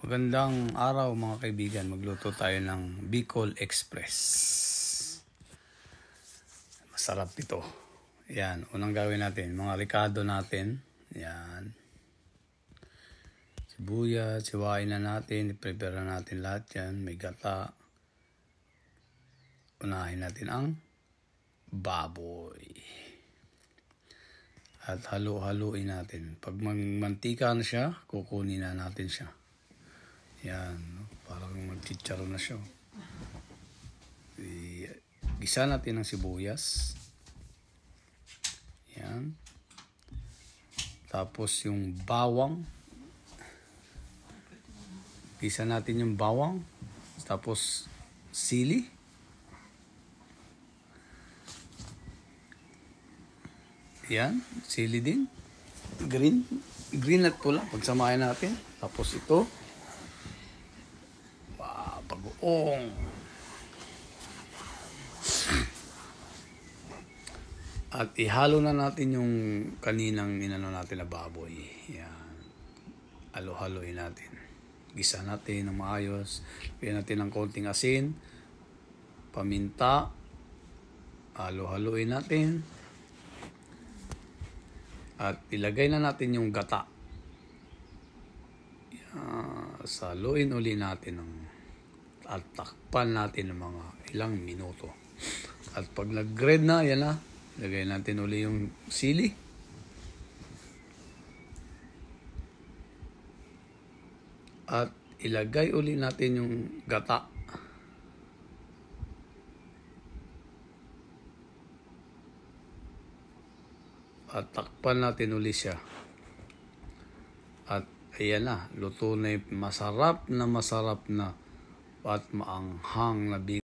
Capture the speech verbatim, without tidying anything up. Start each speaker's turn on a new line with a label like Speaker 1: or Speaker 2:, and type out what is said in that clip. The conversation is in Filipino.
Speaker 1: Magandang araw mga kaibigan, magluto tayo ng Bicol Express. Masarap ito. Yan, unang gawin natin, mga ricado natin. Yan. Sibuyas, siwain na natin, i-prepare na natin lahat yan. May gata. Unahin natin ang baboy. At halo-haluin natin. Pag mantika na siya, kukunin na natin siya. Yan, parang magchicharo na siya. Gisa natin ng sibuyas. Yan. Tapos yung bawang. Gisa natin yung bawang. Tapos sili. Yan, sili din. Green. Green at pula. Pagsamahin natin. Tapos ito. Bagoong. At ihalo na natin yung kaninang inano natin na baboy. Yan. Halo-haloin natin. Gisa natin ng maayos. Pilihan natin ng konting asin. Paminta. Halo-haloin natin. At ilagay na natin yung gata. Yan. Saluin uli natin ng at takpan natin ng mga ilang minuto. At pag nag-grade na, yan na. Ilagay natin uli yung sili. At ilagay uli natin yung gata. At takpan natin uli siya. At ayan na, luto na yung masarap na masarap na at maanghang na bicol.